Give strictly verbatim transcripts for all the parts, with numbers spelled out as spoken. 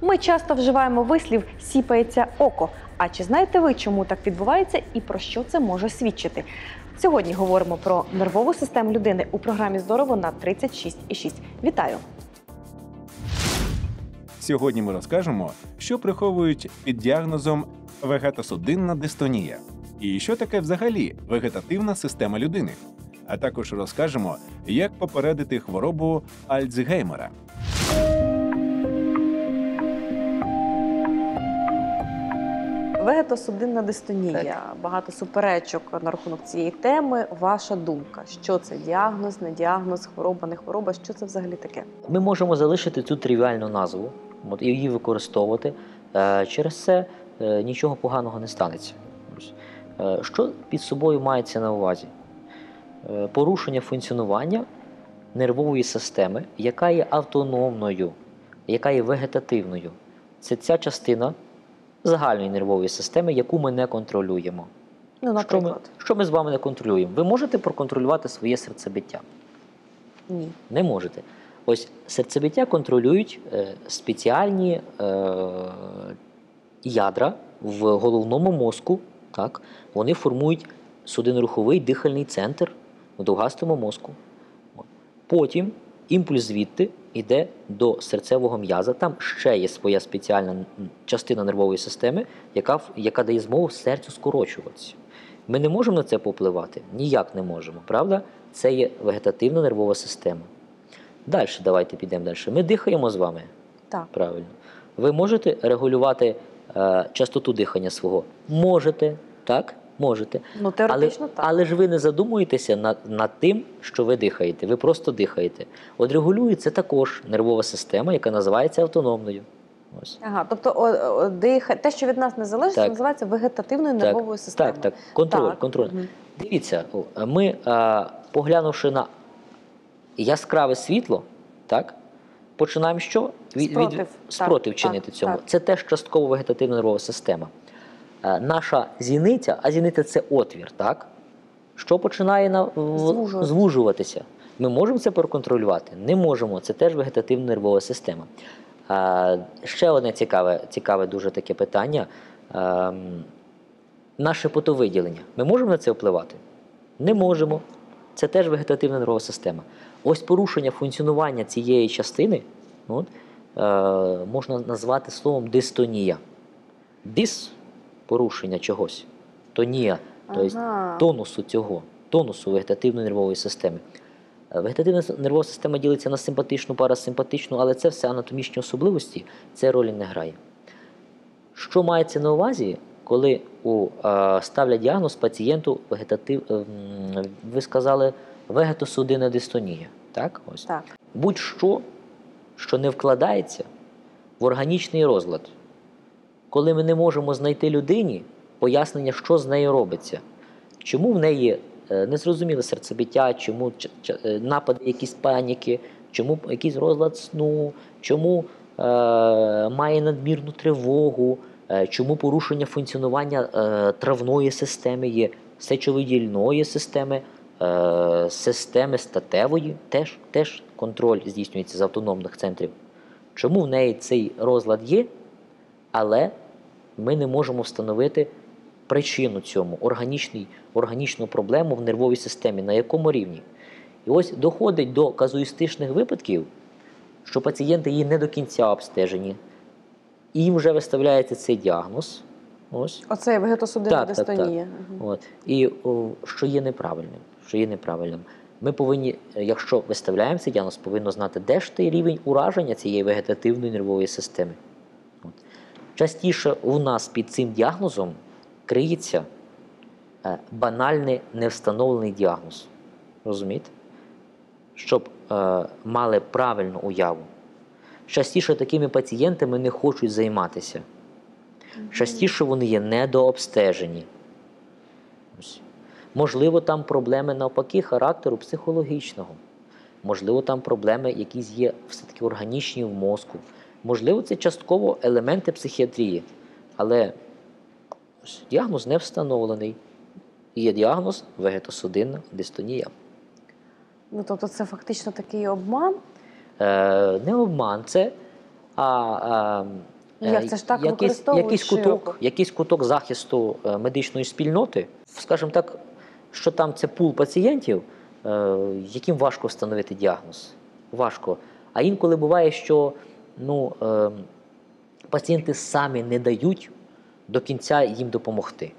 Ми часто вживаємо вислів «сіпається око». А чи знаєте ви, чому так відбувається і про що це може свідчити? Сьогодні говоримо про нервову систему людини у програмі «Здорово» на тридцять шість і шість. Вітаю! Сьогодні ми розкажемо, що приховують під діагнозом вегетосудинна дистонія і що таке взагалі вегетативна система людини. А також розкажемо, як попередити хворобу Альцгеймера. Вегетосудинна дистонія. Багато суперечок на рахунок цієї теми. Ваша думка, що це? Діагноз, не діагноз, хвороба, не хвороба? Що це взагалі таке? Ми можемо залишити цю тривіальну назву от, і її використовувати. Е, через це е, нічого поганого не станеться. Е, що під собою мається на увазі? Е, порушення функціонування нервової системи, яка є автономною, яка є вегетативною. Це ця частина загальної нервової системи, яку ми не контролюємо. Ну, наприклад? Що ми, що ми з вами не контролюємо? Ви можете проконтролювати своє серцебиття? Ні. Не можете. Ось серцебиття контролюють е, спеціальні е, ядра в головному мозку. Так? Вони формують судинно-руховий дихальний центр в довгастому мозку. Потім імпульс звідти йде до серцевого м'яза. Там ще є своя спеціальна частина нервової системи, яка, яка дає змогу серцю скорочуватися. Ми не можемо на це попливати? Ніяк не можемо, правда? Це є вегетативна нервова система. Далі, давайте підемо далі. Ми дихаємо з вами. Так. Правильно. Ви можете регулювати е, частоту дихання свого? Можете, так? Можете. Ну, теоретично але, так. Але ж ви не задумуєтеся над, над тим, що ви дихаєте. Ви просто дихаєте. От регулюється також нервова система, яка називається автономною. Ось. Ага, тобто о, о, диха... те, що від нас не залежить, Так. називається вегетативною Так, нервовою системою. Так, так. Контроль, Так. контроль. Угу. Дивіться, ми, а, поглянувши на яскраве світло, так, починаємо що? Від, Спротив. від, спротив Так, чинити так, цьому. так. Це теж частково вегетативна нервова система. А, наша зіниця, а зіниця – це отвір, так? Що починає на, в, Звужуватися. звужуватися? Ми можемо це проконтролювати? Не можемо. Це теж вегетативна нервова система. А, ще одне цікаве, цікаве дуже таке питання. А, наше потовиділення. Ми можемо на це впливати? Не можемо. Це теж вегетативна нервова система. Ось порушення функціонування цієї частини от, е, можна назвати словом дистонія. Дис – порушення чогось. Тонія – тобто Ага. тонусу цього, тонусу вегетативної нервової системи. Вегетативна нервова система ділиться на симпатичну, парасимпатичну, але це все анатомічні особливості, це ролі не грає. Що мається на увазі, коли у, е, ставлять діагноз пацієнту вегетатив, е, ви сказали, вегетосудинна дистонія. Так? Ось. Так. Будь-що, що не вкладається в органічний розлад. Коли ми не можемо знайти людині пояснення, що з нею робиться. Чому в неї незрозуміле серцебиття, чому напади якісь паніки, чому якийсь розлад сну, чому е, має надмірну тривогу, е, чому порушення функціонування е, травної системи є, сечовидільної системи, е, системи статевої, теж, теж контроль здійснюється з автономних центрів. Чому в неї цей розлад є, але ми не можемо встановити причину цьому, органічний, органічну проблему в нервовій системі, на якому рівні. І ось доходить до казуїстичних випадків, що пацієнти є не до кінця обстежені, і їм вже виставляється цей діагноз. Ось. Оце вегетосудинна Так, так, так. дистонія. Угу. От. І о, що є неправильним, що є неправильним. Ми повинні, якщо виставляємо цей діагноз, повинні знати, де ж той рівень ураження цієї вегетативної нервової системи. От. Частіше у нас під цим діагнозом криється е, банальний невстановлений діагноз. Розумієте? Щоб е, мали правильну уяву. Частіше такими пацієнтами не хочуть займатися. Частіше вони є недообстежені. Ось. Можливо, там проблеми навпаки характеру психологічного. Можливо, там проблеми якісь є все-таки органічні в мозку. Можливо, це частково елементи психіатрії. Але діагноз не встановлений. Є діагноз вегетосудинна дистонія. Ну, тобто це фактично такий обман? Е, не обман, це а, а, Е, Як це ж так якийсь, використовують якийсь широко? куток, якийсь куток захисту е, медичної спільноти, скажімо так, що там це пул пацієнтів, е, яким важко встановити діагноз. Важко. А інколи буває, що ну, е, пацієнти самі не дають до кінця їм допомогти.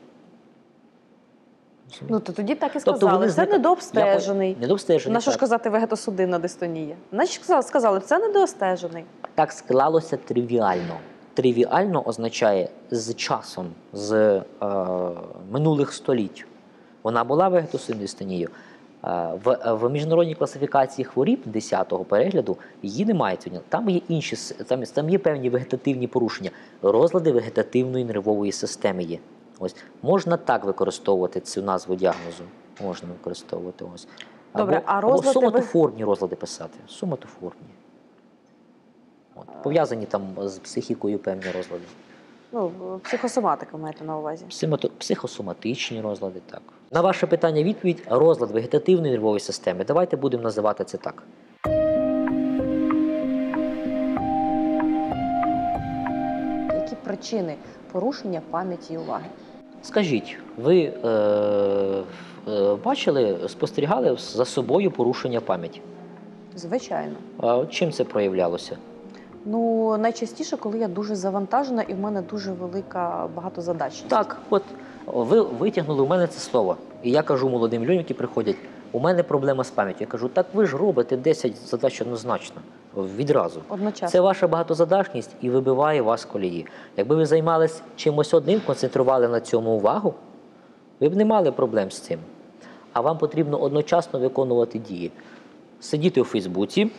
Ну, то тоді так і Тобто сказали. вони Це зникають. недообстежений. Я- Недообстежений, На що ж так. казати вегетосудинна дистонія? Значить, сказали, сказали, це недообстежений. Так склалося тривіально. Тривіально означає з часом, з е, минулих століть. Вона була вегетосудинною дистонією. Е, в, в міжнародній класифікації хворіб десятого перегляду її немає сьогодні. Там є інші, с- там, там є певні вегетативні порушення. Розлади вегетативної нервової системи є. Ось. Можна так використовувати цю назву діагнозу. Можна використовувати. Ось. Добре, або, а або розлади ви- соматоформні розлади писати. Соматоформні. От. Пов'язані там з психікою певні розлади. Ну, психосоматика маєте на увазі. Псимато- Психосоматичні розлади, так. На ваше питання відповідь – розлад вегетативної нервової системи. Давайте будемо називати це так. Які причини порушення пам'яті і уваги? Скажіть, ви е, е, бачили, спостерігали за собою порушення пам'яті? Звичайно. А от чим це проявлялося? Ну, найчастіше, коли я дуже завантажена і в мене дуже велика багатозадачність. Так, от ви витягнули у мене це слово. І я кажу молодим людям, які приходять, у мене проблема з пам'яттю. Я кажу, так ви ж робите десять задач однозначно, відразу. Одночасно. Це ваша багатозадачність і вибиває вас з колії. Якби ви займались чимось одним, концентрували на цьому увагу, ви б не мали проблем з цим. А вам потрібно одночасно виконувати дії. Сидіти у Фейсбуці,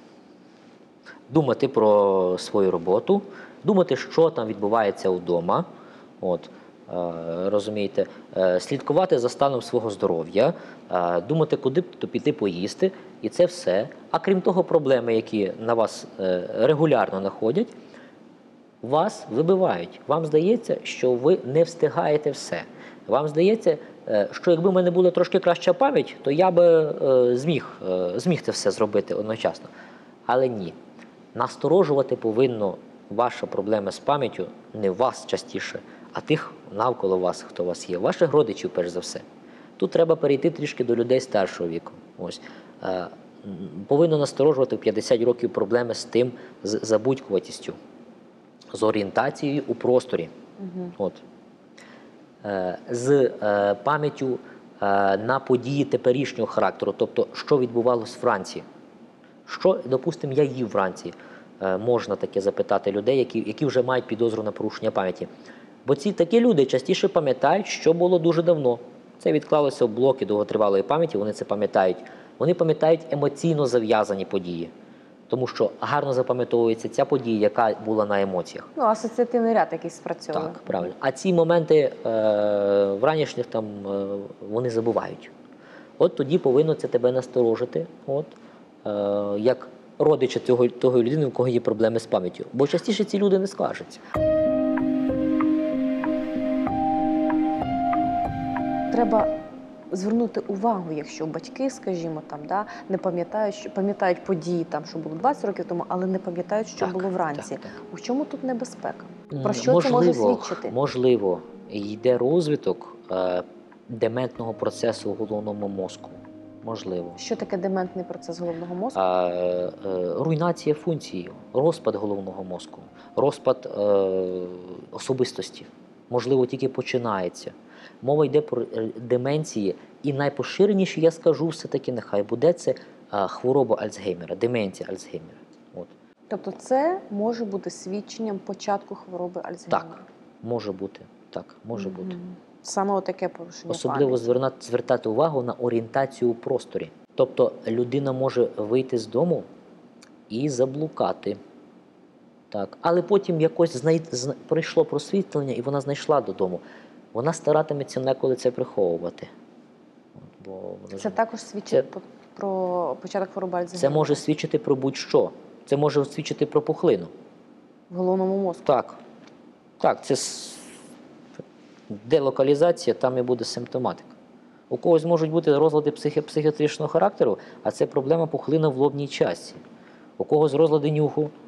думати про свою роботу, думати, що там відбувається вдома. От, е, розумієте, е, слідкувати за станом свого здоров'я, е, думати, куди б то піти поїсти, і це все. А крім того, проблеми, які на вас е, регулярно находять, вас вибивають. Вам здається, що ви не встигаєте все. Вам здається, е, що якби в мене була трошки краща пам'ять, то я би е, зміг, е, зміг це все зробити одночасно. Але ні. Насторожувати повинно ваша проблема з пам'яттю не вас частіше, а тих навколо вас, хто у вас є, ваших родичів, перш за все. Тут треба перейти трішки до людей старшого віку. Ось. Е, повинно насторожувати в п'ятдесят років проблеми з тим, з забудькуватістю, з орієнтацією у просторі. Угу. От. Е, з е, пам'яттю е, на події теперішнього характеру, тобто, що відбувалось вранці. Що, допустимо, я їв вранці, е, можна таке запитати людей, які, які вже мають підозру на порушення пам'яті. Бо ці такі люди частіше пам'ятають, що було дуже давно. Це відклалося в блоки довготривалої пам'яті, вони це пам'ятають. Вони пам'ятають емоційно зав'язані події, тому що гарно запам'ятовується ця подія, яка була на емоціях. Ну, асоціативний ряд якийсь спрацьовує. Так, правильно. А ці моменти е, вранішніх там е, вони забувають. От тоді повинно це тебе насторожити, от, е, як родича цього, того людини, у кого є проблеми з пам'яттю. Бо частіше ці люди не скаржаться. Треба звернути увагу, якщо батьки, скажімо, там, да, не пам'ятають, що пам'ятають події, там, що було двадцять років тому, але не пам'ятають, що Так, було вранці. так, так. У чому тут небезпека? М, Про що можливо, це може свідчити? Можливо, йде розвиток е, дементного процесу у головному мозку. Можливо. Що таке дементний процес головного мозку? А, е, руйнація функції, розпад головного мозку, розпад е, особистості. Можливо, тільки починається. Мова йде про е, деменції, і найпоширеніше, я скажу, все-таки нехай буде це е, хвороба Альцгеймера, деменція Альцгеймера. От. Тобто це може бути свідченням початку хвороби Альцгеймера? Так, може бути. Так, може бути. Мгм. Саме отаке порушення Особливо пам'яті. звернати, звертати увагу на орієнтацію у просторі. Тобто людина може вийти з дому і заблукати. Так. Але потім якось знай... зна... прийшло просвітлення, і вона знайшла додому. Вона старатиметься неколи це приховувати. От, бо вона Це ж- також свідчить Це- по- про початок хвороби Альцгеймера? Це може свідчити про будь-що. Це може свідчити про пухлину. В головному мозку? Так. Так, це с- делокалізація, там і буде симптоматика. У когось можуть бути розлади психі... психіатричного характеру, а це проблема пухлина в лобній частці. У когось розлади нюху,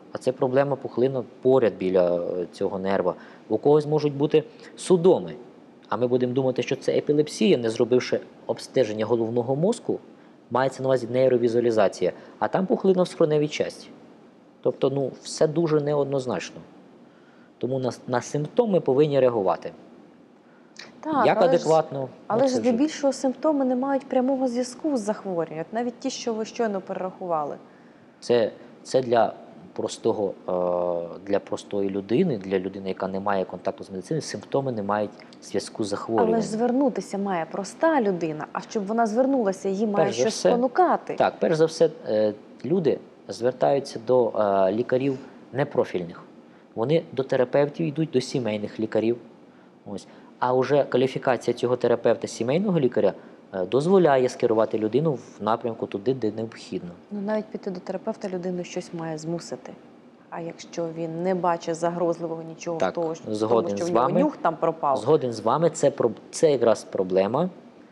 а це проблема пухлина поряд біля е, цього нерва. У когось можуть бути судоми, а ми будемо думати, що це епілепсія, не зробивши обстеження головного мозку, мається на увазі нейровізуалізація, а там пухлина в скроневій часті. Тобто, ну, все дуже неоднозначно. Тому на, на симптоми повинні реагувати. Так, Як але адекватно? Ж, але ну, ж це вже- здебільшого симптоми не мають прямого зв'язку з захворюванням, навіть ті, що ви щойно перерахували. Це, це для, простого, е, для простої людини, для людини, яка не має контакту з медициною, симптоми не мають зв'язку з захворюванням. Але ж звернутися має проста людина, а щоб вона звернулася, її має Перш за щось все- спонукати. Так, перш за все, е, люди звертаються до е, лікарів непрофільних. Вони до терапевтів йдуть, до сімейних лікарів. Ось. А вже кваліфікація цього терапевта сімейного лікаря е, дозволяє скерувати людину в напрямку туди, де необхідно. Ну, навіть піти до терапевта людину щось має змусити. А якщо він не бачить загрозливого нічого Так, в того, що, в згоден тому, що з в нього вами. нюх там пропав. Згоден з вами, це, про- це якраз проблема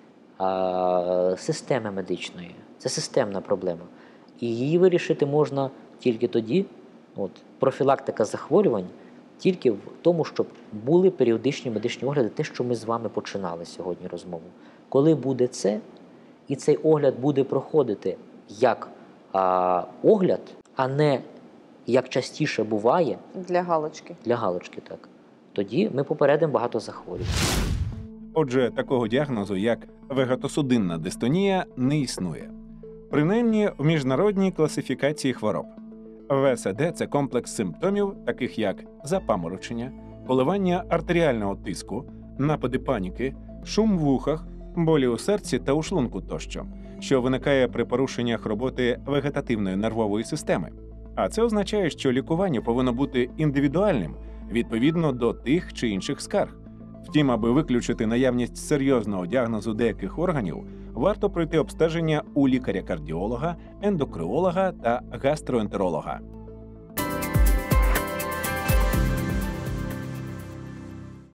а, системи медичної. Це системна проблема. І її вирішити можна тільки тоді, от, профілактика захворювань, тільки в тому, щоб були періодичні медичні огляди, те, що ми з вами починали сьогодні розмову. Коли буде це, і цей огляд буде проходити як а, огляд, а не як частіше буває, Для галочки. для галочки, так, тоді ми попередимо багато захворювань. Отже, такого діагнозу, як вегетосудинна дистонія, не існує. Принаймні в міжнародній класифікації хвороб. В С Д – це комплекс симптомів, таких як запаморочення, коливання артеріального тиску, напади паніки, шум в вухах, болі у серці та у шлунку тощо, що виникає при порушеннях роботи вегетативної нервової системи. А це означає, що лікування повинно бути індивідуальним, відповідно до тих чи інших скарг. Втім, аби виключити наявність серйозного діагнозу деяких органів, варто пройти обстеження у лікаря-кардіолога, ендокринолога та гастроентеролога.